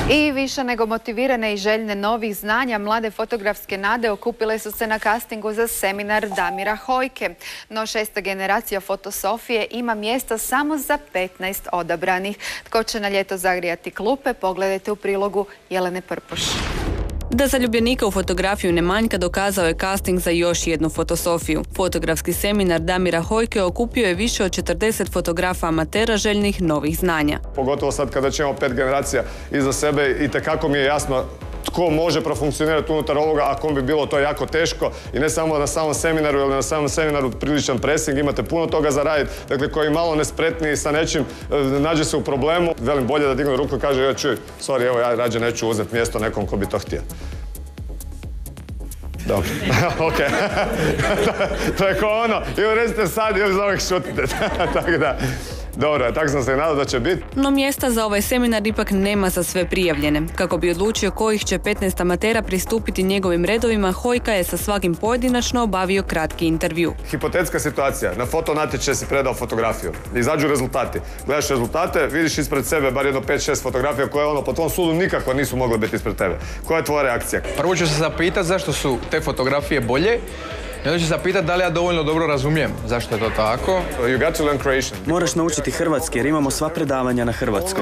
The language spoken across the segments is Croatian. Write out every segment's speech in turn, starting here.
I više nego motivirane i željne novih znanja, mlade fotografske nade okupile su se na castingu za seminar Damira Hojke. No 6. generacija Fotosofije ima mjesta samo za 15 odabranih. Tko će na ljeto zagrijati klupe, pogledajte u prilogu Jelene Prpoš. Da zaljubljenika u fotografiju ne manjka, dokazao je casting za još jednu Fotosofiju. Fotografski seminar Damira Hojke okupio je više od 40 fotografa amatera željnih novih znanja. Pogotovo sad kada ćemo 5 generacija iza sebe, itekako mi je jasno tko može profunkcionirati unutar ovoga, ako bi bilo to jako teško. I ne samo na samom seminaru, ili na samom seminaru priličan pressing, imate puno toga za raditi. Dakle, koji malo nespretniji sa nečim, nađe se u problemu. Velim, bolje da digne ruku i kaže, čuj, sorry, evo ja rađe neću uzeti mjesto nekom ko bi to htio. Dobro, ok. To je ko ono, ili recite sad, ili za ovih šutite. Tako da, dobro, tako sam se nadao da će biti. No mjesta za ovaj seminar ipak nema za sve prijavljene. Kako bi odlučio kojih će 15 amatera pristupiti njegovim redovima, Hojka je sa svakim pojedinačno obavio kratki intervju. Hipotetska situacija, na fotonatječaj si predao fotografiju. Izađu rezultati. Gledaš rezultate, vidiš ispred sebe bar jedno 5-6 fotografija koje po tvom sudu nikako nisu mogle biti ispred tebe. Koja je tvoja reakcija? Prvo ću se zapitati zašto su te fotografije bolje. I onda ću se zapitati da li ja dovoljno dobro razumijem zašto je to tako. You got to learn Croatian. Moraš naučiti hrvatski jer imamo sva predavanja na hrvatskom.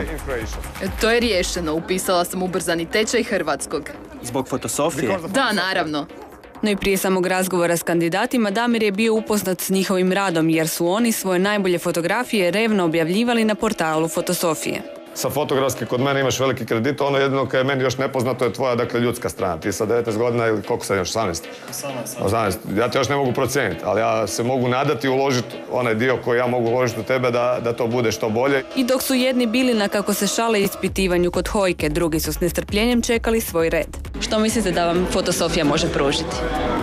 To je riješeno. Upisala sam ubrzani tečaj hrvatskog. Zbog Fotosofije? Da, naravno. No i prije samog razgovora s kandidatima, Damir je bio upoznat s njihovim radom jer su oni svoje najbolje fotografije revno objavljivali na portalu Fotosofije. Sa fotografski kod mene imaš veliki kredit, ono jedino koje je meni još nepoznato je tvoja, dakle, ljudska strana. Ti sa 19 godina ili koliko sam još, 18? 18. Ja te još ne mogu procijeniti, ali ja se mogu nadati i uložiti onaj dio koji ja mogu uložiti u tebe da to bude što bolje. I dok su jedni bili na kako se šale ispitivanju kod Hojke, drugi su s nestrpljenjem čekali svoj red. Što mislite da vam Fotosofija može pružiti?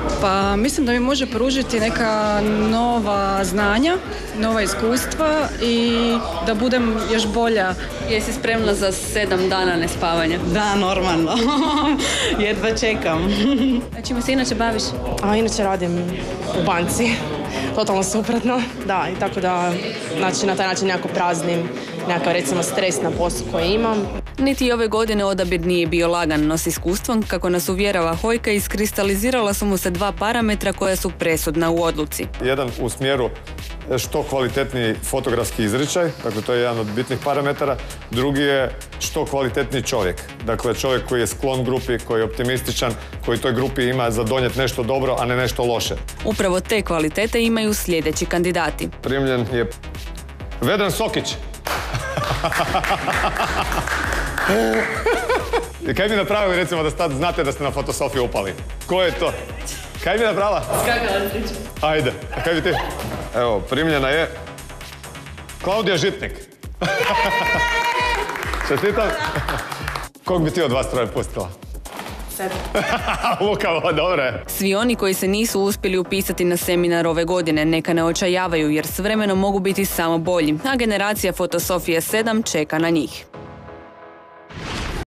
Pa mislim da mi može pružiti neka nova znanja, nova iskustva i da budem još bolja. Jesi spremna za 7 dana nespavanja? Da, normalno. Jedva čekam. A čime se inače baviš? Inače radim u banci. Totalno suprotno. Da, i tako da znači, na taj način nekako praznim nekakav recimo stres na poslu koji imam. Niti ove godine odabir nije bio lagan, no s iskustvom, kako nas uvjerava Hojka, iskristalizirala su mu se 2 parametra koja su presudna u odluci. Jedan u smjeru što kvalitetniji fotografski izričaj, dakle to je jedan od bitnih parametara. Drugi je što kvalitetniji čovjek, dakle čovjek koji je sklon grupi, koji je optimističan, koji toj grupi ima za donijeti nešto dobro, a ne nešto loše. Upravo te kvalitete imaju sljedeći kandidati. Primljen je Vedran Sokić. I kaj bi napravili, recimo, da sad znate da ste na Fotosofiju upali? Ko je to? Kaj bi napravila? Skakala sreća. Ajde, a kaj bi ti? Evo, primljena je Klaudija Žitnik. Čestitam. Kog bi ti od vas troje pustila? Sebe. Lukavo, dobro je. Svi oni koji se nisu uspjeli upisati na seminar ove godine neka ne očajavaju jer s vremenom mogu biti samo bolji, a generacija Fotosofije 7 čeka na njih.